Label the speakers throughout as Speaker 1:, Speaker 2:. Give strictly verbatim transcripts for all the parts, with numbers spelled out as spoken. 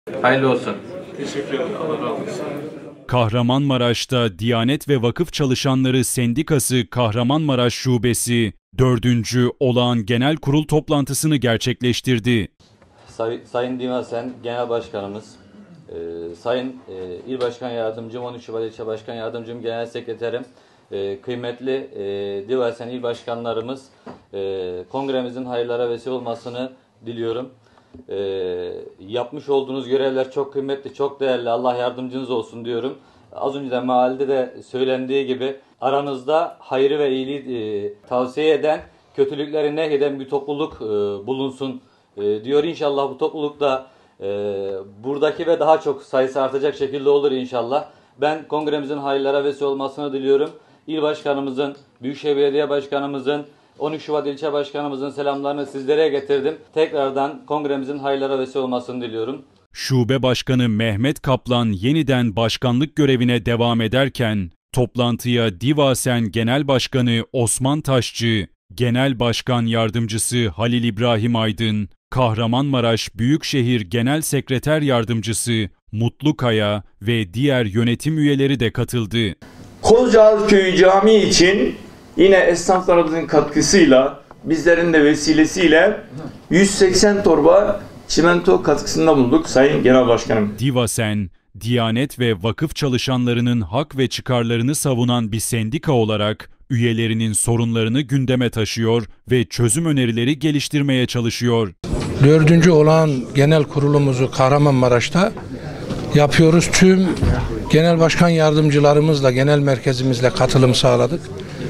Speaker 1: Hayırlı olsun.
Speaker 2: Teşekkür ederim. Allah razı olsun.
Speaker 3: Kahramanmaraş'ta Diyanet ve Vakıf Çalışanları Sendikası Kahramanmaraş Şubesi dördüncü Olağan Genel Kurul toplantısını gerçekleştirdi.
Speaker 4: Say, Sayın Divasen Genel Başkanımız, e, Sayın e, İl Başkan Yardımcım, on üç Şubat İlçe Başkan Yardımcım, Genel Sekreterim, e, kıymetli e, Divasen İl Başkanlarımız, e, kongremizin hayırlara vesile olmasını diliyorum. E, yapmış olduğunuz görevler çok kıymetli, çok değerli. Allah yardımcınız olsun diyorum. Az önce de mahallede de söylendiği gibi aranızda hayrı ve iyiliği e, tavsiye eden, kötülükleri nehyeden bir topluluk e, bulunsun e, diyor. İnşallah bu toplulukta e, buradaki ve daha çok sayısı artacak şekilde olur inşallah. Ben kongremizin hayırlara vesile olmasını diliyorum. İl Başkanımızın, Büyükşehir Belediye Başkanımızın, on üç Şubat İlçe Başkanımızın selamlarını sizlere getirdim. Tekrardan kongremizin hayırlara vesile olmasını diliyorum.
Speaker 3: Şube Başkanı Mehmet Kaplan yeniden başkanlık görevine devam ederken, toplantıya Divasen Genel Başkanı Osman Taşçı, Genel Başkan Yardımcısı Halil İbrahim Aydın, Kahramanmaraş Büyükşehir Genel Sekreter Yardımcısı Mutlu Kaya ve diğer yönetim üyeleri de katıldı.
Speaker 5: Kozcaal Köyü Camii için yine esnaflarımızın katkısıyla, bizlerin de vesilesiyle yüz seksen torba çimento katkısında bulunduk Sayın Genel Başkanım.
Speaker 3: Divasen, Diyanet ve vakıf çalışanlarının hak ve çıkarlarını savunan bir sendika olarak üyelerinin sorunlarını gündeme taşıyor ve çözüm önerileri geliştirmeye çalışıyor.
Speaker 6: Dördüncü olan genel kurulumuzu Kahramanmaraş'ta yapıyoruz. Tüm genel başkan yardımcılarımızla, genel merkezimizle katılım sağladık.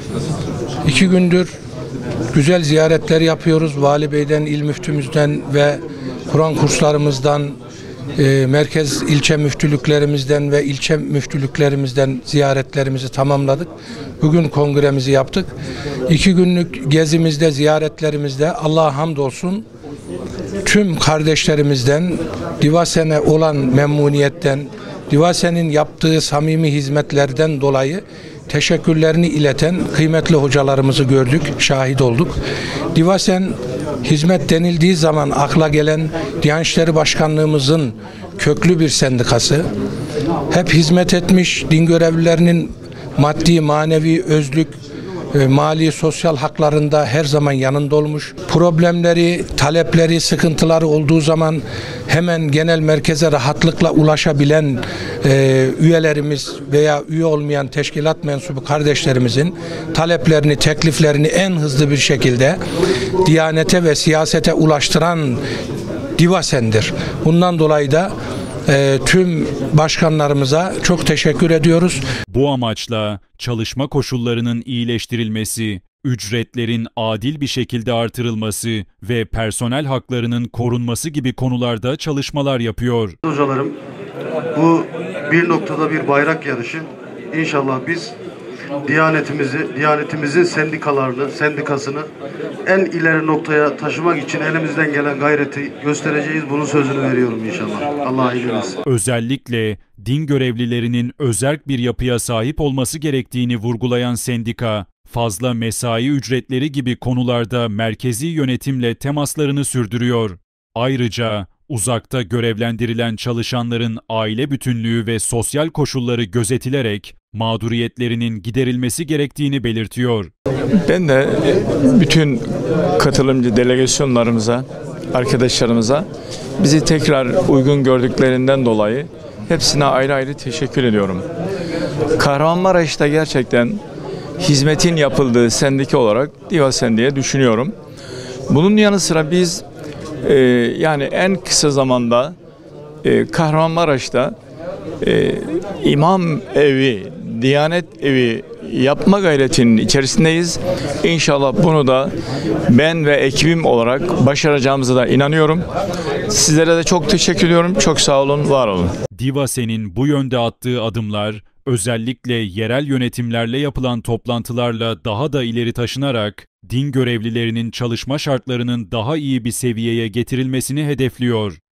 Speaker 6: İki gündür güzel ziyaretler yapıyoruz. Vali Bey'den, il müftümüzden ve Kur'an kurslarımızdan, e, merkez ilçe müftülüklerimizden ve ilçe müftülüklerimizden ziyaretlerimizi tamamladık. Bugün kongremizi yaptık. İki günlük gezimizde, ziyaretlerimizde Allah'a hamdolsun tüm kardeşlerimizden, Divasen'e olan memnuniyetten, Divasen'in yaptığı samimi hizmetlerden dolayı teşekkürlerini ileten kıymetli hocalarımızı gördük, şahit olduk. Divasen hizmet denildiği zaman akla gelen Diyanet İşleri Başkanlığımızın köklü bir sendikası. Hep hizmet etmiş, din görevlilerinin maddi, manevi, özlük, mali, sosyal haklarında her zaman yanında olmuş. Problemleri, talepleri, sıkıntıları olduğu zaman hemen genel merkeze rahatlıkla ulaşabilen e, üyelerimiz veya üye olmayan teşkilat mensubu kardeşlerimizin taleplerini, tekliflerini en hızlı bir şekilde Diyanete ve siyasete ulaştıran Divasen'dir. Bundan dolayı da E, tüm başkanlarımıza çok teşekkür ediyoruz.
Speaker 3: Bu amaçla çalışma koşullarının iyileştirilmesi, ücretlerin adil bir şekilde artırılması ve personel haklarının korunması gibi konularda çalışmalar yapıyor.
Speaker 7: Hocalarım, bu bir noktada bir bayrak yarışı. İnşallah biz Diyanetimizi, Diyanetimizin sendikalarını, sendikasını en ileri noktaya taşımak için elimizden gelen gayreti göstereceğiz. Bunun sözünü veriyorum inşallah. Allah'a emanet.
Speaker 3: Özellikle din görevlilerinin özerk bir yapıya sahip olması gerektiğini vurgulayan sendika, fazla mesai ücretleri gibi konularda merkezi yönetimle temaslarını sürdürüyor. Ayrıca uzakta görevlendirilen çalışanların aile bütünlüğü ve sosyal koşulları gözetilerek mağduriyetlerinin giderilmesi gerektiğini belirtiyor.
Speaker 5: Ben de bütün katılımcı delegasyonlarımıza, arkadaşlarımıza bizi tekrar uygun gördüklerinden dolayı hepsine ayrı ayrı teşekkür ediyorum. Kahramanmaraş'ta gerçekten hizmetin yapıldığı sendika olarak Divasen diye düşünüyorum. Bunun yanı sıra biz e, yani en kısa zamanda e, Kahramanmaraş'ta e, imam evi, Diyanet evi yapma gayretinin içerisindeyiz. İnşallah bunu da ben ve ekibim olarak başaracağımıza da inanıyorum. Sizlere de çok teşekkür ediyorum. Çok sağ olun, var olun.
Speaker 3: Divasen'in bu yönde attığı adımlar, özellikle yerel yönetimlerle yapılan toplantılarla daha da ileri taşınarak din görevlilerinin çalışma şartlarının daha iyi bir seviyeye getirilmesini hedefliyor.